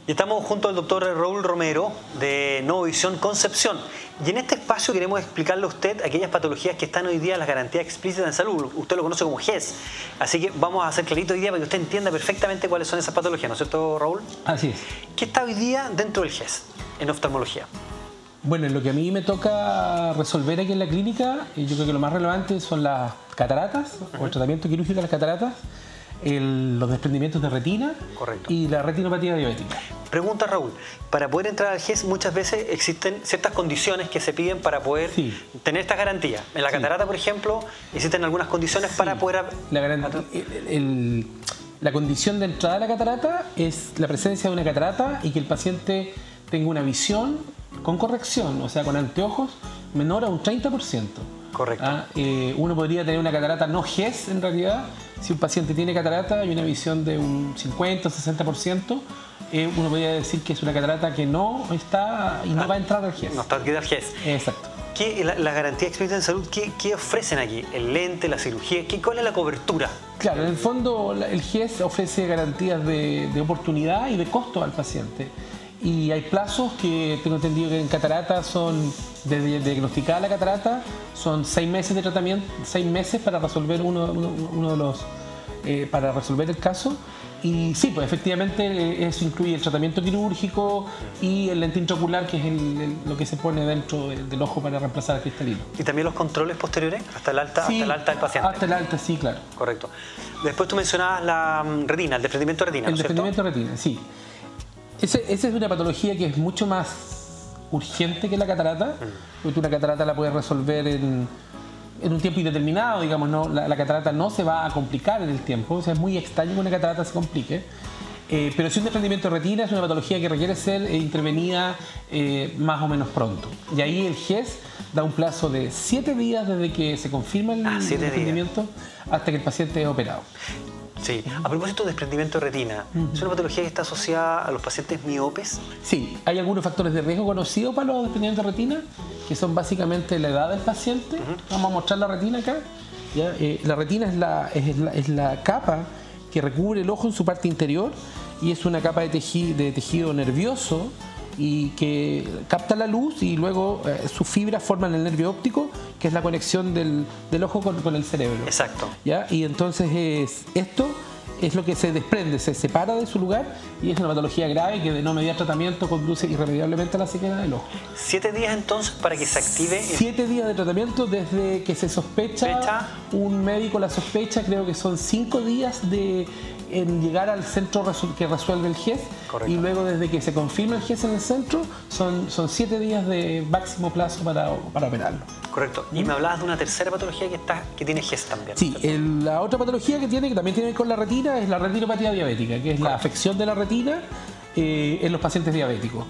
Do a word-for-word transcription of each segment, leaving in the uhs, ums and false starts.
Y estamos junto al doctor Raúl Romero de Novovisión Concepción. Y en este espacio queremos explicarle a usted aquellas patologías que están hoy día en las garantías explícitas en salud. Usted lo conoce como G E S. Así que vamos a hacer clarito hoy día para que usted entienda perfectamente cuáles son esas patologías, ¿no es cierto, Raúl? Así es. ¿Qué está hoy día dentro del G E S en oftalmología? Bueno, lo que a mí me toca resolver aquí en la clínica, yo creo que lo más relevante son las cataratas, uh-huh. o el tratamiento quirúrgico de las cataratas, el, los desprendimientos de retina. Correcto. Y la retinopatía diabética. Pregunta Raúl, para poder entrar al G E S muchas veces existen ciertas condiciones que se piden para poder sí. tener estas garantías. En la sí. catarata, por ejemplo, existen algunas condiciones sí. para poder... La, el, el, la condición de entrada a la catarata es la presencia de una catarata y que el paciente tenga una visión con corrección, o sea, con anteojos, menor a un treinta por ciento. Correcto. Ah, eh, uno podría tener una catarata no G E S en realidad. Si un paciente tiene catarata y una visión de un cincuenta o sesenta por ciento, eh, uno podría decir que es una catarata que no está y no ah, va a entrar al G E S. No está aquí al G E S. Exacto. ¿Qué, la, la garantía explícita en salud, ¿qué, qué ofrecen aquí? ¿El lente, la cirugía? ¿Qué, ¿Cuál es la cobertura? Claro, en el fondo el G E S ofrece garantías de, de oportunidad y de costo al paciente. Y hay plazos que tengo entendido que en catarata son, desde diagnosticar la catarata, son seis meses de tratamiento, seis meses para resolver uno, uno, uno de los, eh, para resolver el caso. Y sí, pues efectivamente eso incluye el tratamiento quirúrgico y el lente intraocular, que es el, el, lo que se pone dentro del, del ojo para reemplazar el cristalino. ¿Y también los controles posteriores hasta el alta, sí, hasta el alta del paciente? Hasta el alta, sí, claro. Correcto. Después tú mencionabas la retina, el desprendimiento de retina, ¿no es cierto? El desprendimiento de retina, sí. Ese, esa es una patología que es mucho más urgente que la catarata, mm. porque una catarata la puedes resolver en, en un tiempo indeterminado, digamos, ¿no? La, la catarata no se va a complicar en el tiempo, o sea, es muy extraño que una catarata se complique. Eh, pero si un desprendimiento de retina es una patología que requiere ser eh, intervenida eh, más o menos pronto. Y ahí el G E S da un plazo de siete días desde que se confirma el, ah, el desprendimiento días. hasta que el paciente es operado. Sí. A propósito de desprendimiento de retina, uh-huh. ¿es una patología que está asociada a los pacientes miopes? Sí, hay algunos factores de riesgo conocidos para los desprendimientos de retina, que son básicamente la edad del paciente. Uh-huh. Vamos a mostrar la retina acá. ¿Ya? Eh, la retina es la, es, la, es la capa que recubre el ojo en su parte interior y es una capa de tejido, de tejido nervioso y que capta la luz y luego eh, sus fibras forman el nervio óptico, que es la conexión del, del ojo con, con el cerebro. Exacto. ¿Ya? Y entonces es, esto es lo que se desprende, se separa de su lugar y es una patología grave que de no mediar tratamiento conduce irremediablemente a la ceguera del ojo. ¿Siete días entonces para que se active? Siete días de tratamiento desde que se sospecha, ¿Fecha? un médico la sospecha, creo que son cinco días de en llegar al centro que resuelve el G E S. Correcto. Y luego desde que se confirma el G E S en el centro son, son siete días de máximo plazo para, para operarlo. Correcto. Y ¿Mm? me hablabas de una tercera patología que, está, que tiene G E S también. Sí, el, la otra patología que tiene, que también tiene que ver con la retina, es la retinopatía diabética, que es Correcto. la afección de la retina eh, en los pacientes diabéticos.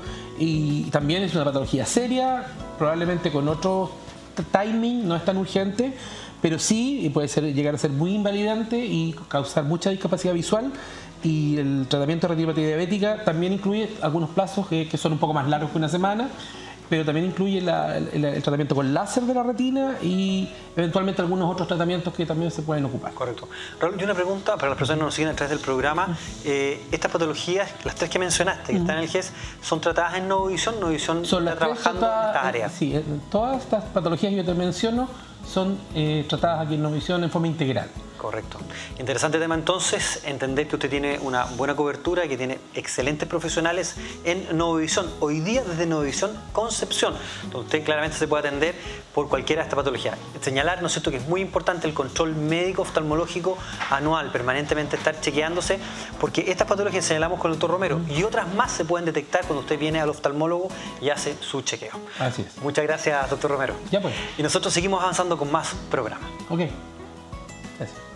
Y también es una patología seria, probablemente con otro timing, no es tan urgente, pero sí puede ser, llegar a ser muy invalidante y causar mucha discapacidad visual. Y el tratamiento de retinopatía diabética también incluye algunos plazos que, que son un poco más largos que una semana, pero también incluye la, el, el tratamiento con láser de la retina y eventualmente algunos otros tratamientos que también se pueden ocupar. Correcto. Raúl, y una pregunta para las personas que nos siguen a través del programa. Eh, estas patologías, las tres que mencionaste, que uh-huh. están en el G E S, ¿son tratadas en Novovisión? ¿Novovisión está trabajando en estas áreas? Sí, todas estas patologías que yo te menciono son eh, tratadas aquí en Novovisión en forma integral. Correcto. Interesante tema entonces, entender que usted tiene una buena cobertura, que tiene excelentes profesionales en Novovisión. Hoy día desde Novovisión Concepción, donde usted claramente se puede atender por cualquiera de estas patologías. Señalar, ¿no es cierto?, que es muy importante el control médico oftalmológico anual, permanentemente estar chequeándose, porque estas patologías señalamos con el doctor Romero mm. y otras más se pueden detectar cuando usted viene al oftalmólogo y hace su chequeo. Así es. Muchas gracias, doctor Romero. Ya pues. Y nosotros seguimos avanzando con más programas. Ok. Gracias.